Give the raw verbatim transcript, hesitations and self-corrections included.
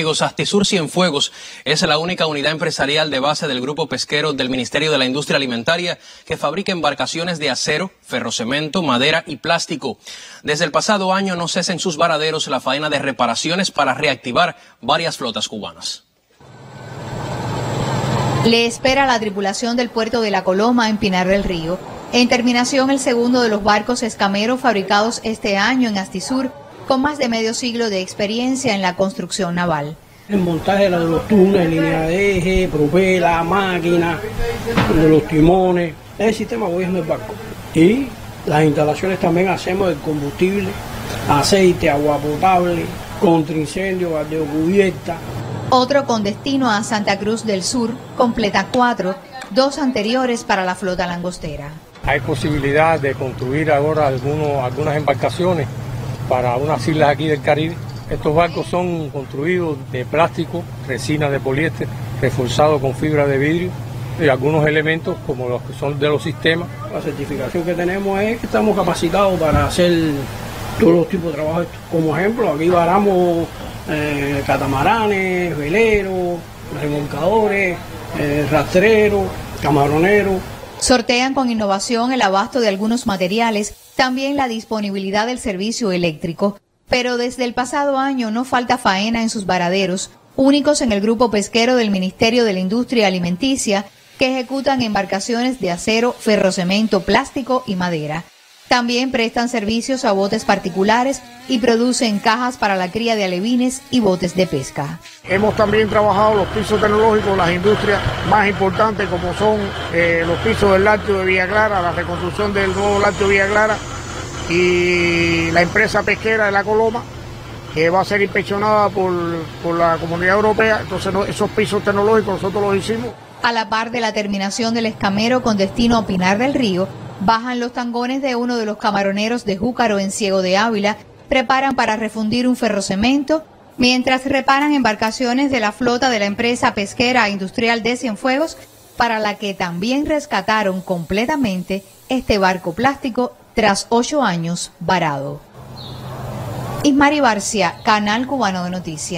amigos, Astisur Cienfuegos es la única unidad empresarial de base del grupo pesquero del Ministerio de la Industria Alimentaria que fabrica embarcaciones de acero, ferrocemento, madera y plástico. Desde el pasado año no cesa en sus varaderos la faena de reparaciones para reactivar varias flotas cubanas. Le espera a la tripulación del puerto de La Coloma en Pinar del Río. En terminación, el segundo de los barcos escameros fabricados este año en Astisur, con más de medio siglo de experiencia en la construcción naval. El montaje de los túneles, línea de eje, propela, máquina, de los timones, es el sistema de gobierno del barco. Y las instalaciones también hacemos de combustible, aceite, agua potable, contra incendio, baldeo cubierta. Otro con destino a Santa Cruz del Sur completa cuatro, dos anteriores para la flota langostera. Hay posibilidad de construir ahora algunos, algunas embarcaciones para unas islas aquí del Caribe. Estos barcos son construidos de plástico, resina de poliéster, reforzado con fibra de vidrio y algunos elementos como los que son de los sistemas. La certificación que tenemos es que estamos capacitados para hacer todos los tipos de trabajo. Como ejemplo, aquí varamos eh, catamaranes, veleros, remolcadores, eh, rastreros, camaroneros. Sortean con innovación el abasto de algunos materiales, también la disponibilidad del servicio eléctrico, pero desde el pasado año no falta faena en sus varaderos, únicos en el grupo pesquero del Ministerio de la Industria Alimenticia, que ejecutan embarcaciones de acero, ferrocemento, plástico y madera. También prestan servicios a botes particulares y producen cajas para la cría de alevines y botes de pesca. Hemos también trabajado los pisos tecnológicos, las industrias más importantes como son eh, los pisos del lácteo de Villa Clara, la reconstrucción del nuevo lácteo de Villa Clara y la empresa pesquera de La Coloma, que va a ser inspeccionada por, por la Comunidad Europea. Entonces no, esos pisos tecnológicos nosotros los hicimos. A la par de la terminación del escamero con destino a Pinar del Río, bajan los tangones de uno de los camaroneros de Júcaro en Ciego de Ávila, preparan para refundir un ferrocemento, mientras reparan embarcaciones de la flota de la empresa pesquera industrial de Cienfuegos, para la que también rescataron completamente este barco plástico tras ocho años varado. Ismari Barcia, Canal Cubano de Noticias.